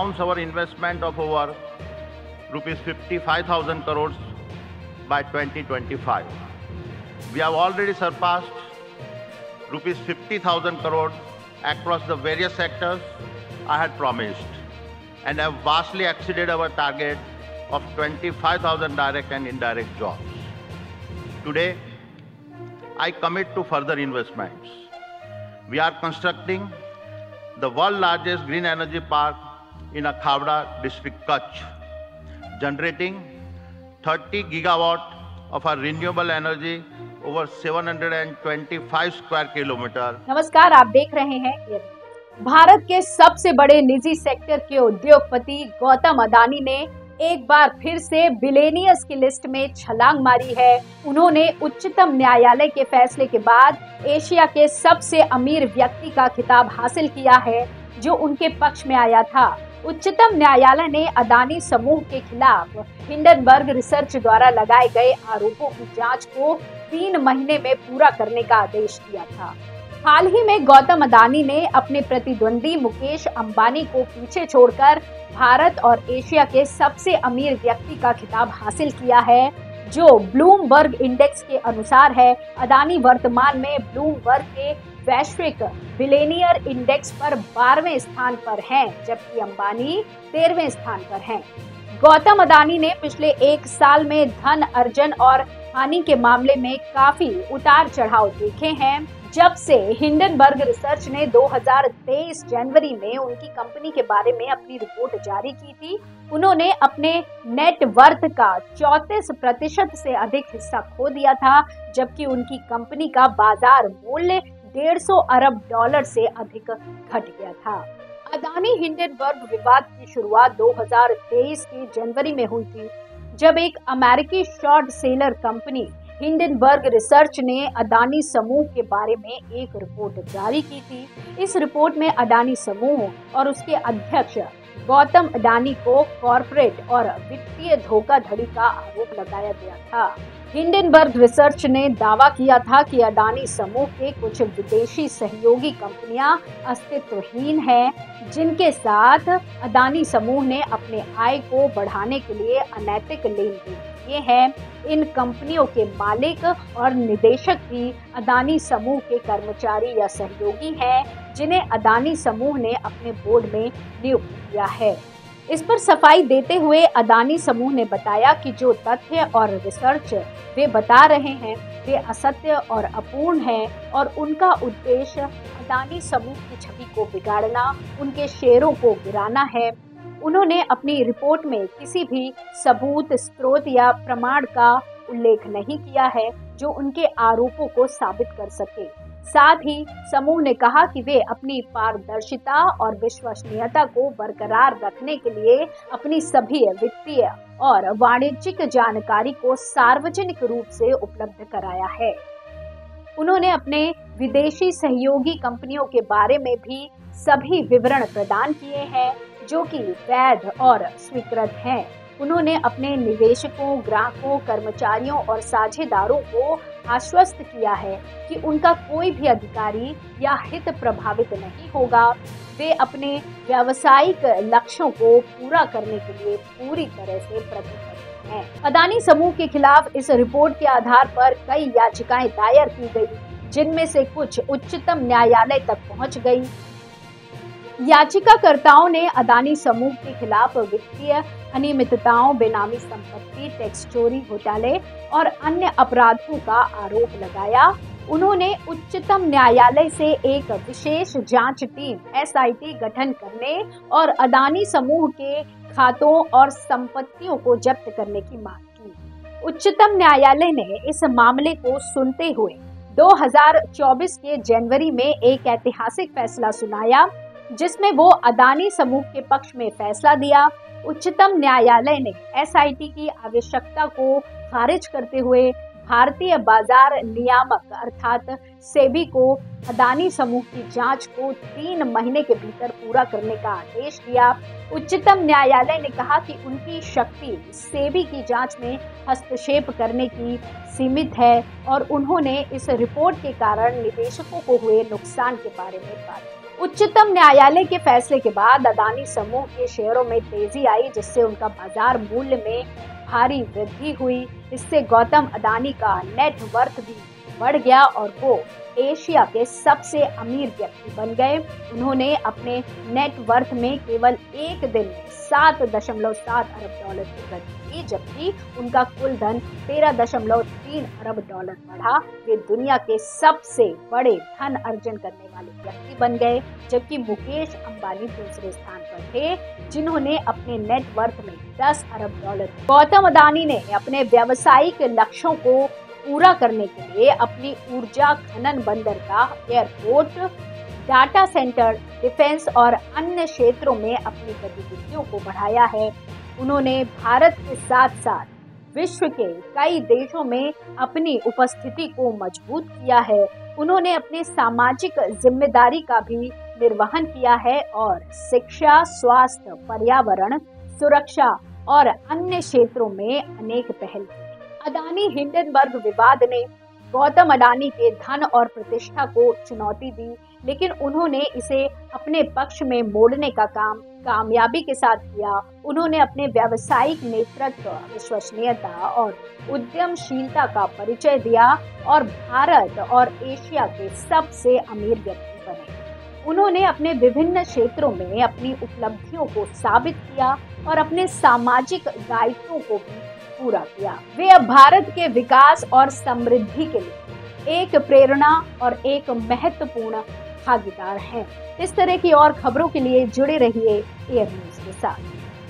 announce our investment of over rupees 55,000 crores by 2025. We have already surpassed rupees 50,000 crores across the various sectors I had promised, and have vastly exceeded our target of 25,000 direct and indirect jobs. Today, I commit to further investments. We are constructing the world's largest green energy park in Khavda district, Kutch, generating 30 gigawatt of our renewable energy over 725 square kilometre. नमस्कार, आप देख रहे हैं भारत के सबसे बड़े निजी sector के उद्योगपति गौतम अडानी ने एक बार फिर से बिलियनियर्स की लिस्ट में छलांग मारी है। उन्होंने उच्चतम न्यायालय के फैसले के बाद एशिया के सबसे अमीर व्यक्ति का खिताब हासिल किया है, जो उनके पक्ष में आया था। उच्चतम न्यायालय ने अडानी समूह के खिलाफ हिंडनबर्ग रिसर्च द्वारा लगाए गए आरोपों की जांच को 3 महीने में पूरा करने का आदेश दिया था। हाल ही में गौतम अडानी ने अपने प्रतिद्वंदी मुकेश अंबानी को पीछे छोड़कर भारत और एशिया के सबसे अमीर व्यक्ति का खिताब हासिल किया है, जो ब्लूमबर्ग इंडेक्स के अनुसार है। अडानी वर्तमान में ब्लूमबर्ग के वैश्विक बिलियनियर इंडेक्स पर 12वें स्थान पर हैं, जबकि अंबानी 13वें स्थान पर हैं। गौतम अडानी ने पिछले 1 साल में धन अर्जन और हानि के मामले में काफी उतार चढ़ाव देखे हैं। जब से हिंडनबर्ग रिसर्च ने 2023 जनवरी में उनकी कंपनी के बारे में अपनी रिपोर्ट जारी की थी, उन्होंने अपने नेट वर्थ का 34% से अधिक हिस्सा खो दिया था, जबकि उनकी कंपनी का बाजार मूल्य $150 अरब से अधिक घट गया था। अडानी हिंडनबर्ग विवाद की शुरुआत 2023 की जनवरी में हुई थी, जब एक अमेरिकी short seller company Hindenburg research ने अडानी समूह के बारे में एक रिपोर्ट जारी की थी। इस रिपोर्ट में अडानी समूह और उसके अध्यक्ष गौतम अडानी को कॉर्पोरेट और वित्तीय धोखाधड़ी का आरोप लगाया गया था। हिंडनबर्ग रिसर्च ने दावा किया था कि अडानी समूह के कुछ विदेशी सहयोगी कंपनियां अस्तित्वहीन हैं, जिनके साथ अडानी समूह ने अपने आय को बढ़ाने के लिए अनैतिक लेनदेन किए हैं। इन कंपनियों के मालिक और निदेशक भी अडानी समूह के कर्मचारी या सहयोगी हैं, जिन्हें अडानी समूह ने अपने बोर्ड में नियुक्त किया है। इस पर सफाई देते हुए अडानी समूह ने बताया कि जो तथ्य और रिसर्च वे बता रहे हैं वे असत्य और अपूर्ण हैं, और उनका उद्देश्य अडानी समूह की छवि को बिगाड़ना, उनके शेयरों को गिराना है। उन्होंने अपनी रिपोर्ट में किसी भी सबूत, स्रोत या प्रमाण का उल्लेख नहीं किया है जो उनके आरोपों को साबित कर सके। साथ ही समूह ने कहा कि वे अपनी पारदर्शिता और विश्वसनीयता को बरकरार रखने के लिए अपनी सभी वित्तीय और वाणिज्यिक जानकारी को सार्वजनिक रूप से उपलब्ध कराया है। उन्होंने अपने विदेशी सहयोगी कंपनियों के बारे में भी सभी विवरण प्रदान किए हैं, जो कि वैध और स्वीकृत हैं। उन्होंने अपने निवेशकों, ग्राहकों, कर्मचारियों और साझेदारों को आश्वस्त किया है कि उनका कोई भी अधिकारी या हित प्रभावित नहीं होगा। वे अपने व्यावसायिक लक्ष्यों को पूरा करने के लिए पूरी तरह से प्रतिबद्ध हैं। अडानी समूह के खिलाफ इस रिपोर्ट के आधार पर कई याचिकाएं दायर की गई, जिनमें से कुछ उच्चतम न्यायालय तक पहुंच गई। याचिकाकर्ताओं ने अडानी समूह के खिलाफ वित्तीय अनियमितताओं, बेनामी संपत्ति, टैक्स चोरी, घोटाले और अन्य अपराधों का आरोप लगाया। उन्होंने उच्चतम न्यायालय से एक विशेष जांच टीम SIT गठन करने और अडानी समूह के खातों और संपत्तियों को जब्त करने की मांग की। उच्चतम न्यायालय ने इस मामले को सुनते हुए 2024 के जनवरी में एक ऐतिहासिक फैसला सुनाया, जिसमें वो अडानी समूह के पक्ष में फैसला दिया। उच्चतम न्यायालय ने SIT की आवश्यकता को खारिज करते हुए भारतीय बाजार नियामक अर्थात सेबी को अदानी समूह की जांच को 3 महीने के भीतर पूरा करने का आदेश दिया। उच्चतम न्यायालय ने कहा कि उनकी शक्ति सेबी की जांच में हस्तक्षेप करने की सीमित है और उन्होंने इस रिपोर्ट के कारण निवेशकों को हुए नुकसान के बारे में बात की। उच्चतम न्यायालय के फैसले के बाद अदानी समूह के शेयरों में तेजी आई, जिससे उनका बाजार मूल्य में भारी वृद्धि हुई। इससे गौतम अदानी का नेट वर्थ भी बढ़ गया और वो एशिया के सबसे अमीर व्यक्ति बन गए। उन्होंने अपने नेट वर्थ में केवल एक दिन में 7.7 अरब डॉलर की वृद्धि की, जबकि उनका कुल धन 13.3 अरब डॉलर बढ़ा। वे दुनिया के सबसे बड़े धन अर्जन करने वाले व्यक्ति बन गए, जबकि मुकेश अंबानी दूसरे स्थान पर थे, जिन्होंने अपने नेट वर्थ में 10 अरब डॉलर। गौतम अदानी ने अपने व्यावसायिक लक्ष्यों को पूरा करने के लिए अपनी ऊर्जा खनन बंदरगाह, एयरपोर्ट, डाटा सेंटर, डिफेंस और अन्य क्षेत्रों में अपनी गतिविधियों को बढ़ाया है। उन्होंने भारत के साथ साथ विश्व के कई देशों में अपनी उपस्थिति को मजबूत किया है। उन्होंने अपने सामाजिक जिम्मेदारी का भी निर्वहन किया है और शिक्षा, स्वास्थ्य, पर्यावरण, सुरक्षा और अन्य क्षेत्रों में अनेक पहल की। अदानी हिंडनबर्ग विवाद ने गौतम अडानी के धन और प्रतिष्ठा को चुनौती दी, लेकिन उन्होंने इसे अपने पक्ष में मोड़ने का काम कामयाबी के साथ किया। उन्होंने अपने व्यावसायिक नेतृत्व, विश्वसनीयता और उद्यमशीलता का परिचय दिया और भारत और एशिया के सबसे अमीर व्यक्ति बने। उन्होंने अपने विभिन्न क्षेत्रों में अपनी उपलब्धियों को साबित किया और अपने सामाजिक दायित्वों को भी पूरा किया। वे अब भारत के विकास और समृद्धि के लिए एक प्रेरणा और एक महत्वपूर्ण भागीदार हैं। इस तरह की और खबरों के लिए जुड़े रहिए एयर न्यूज के साथ।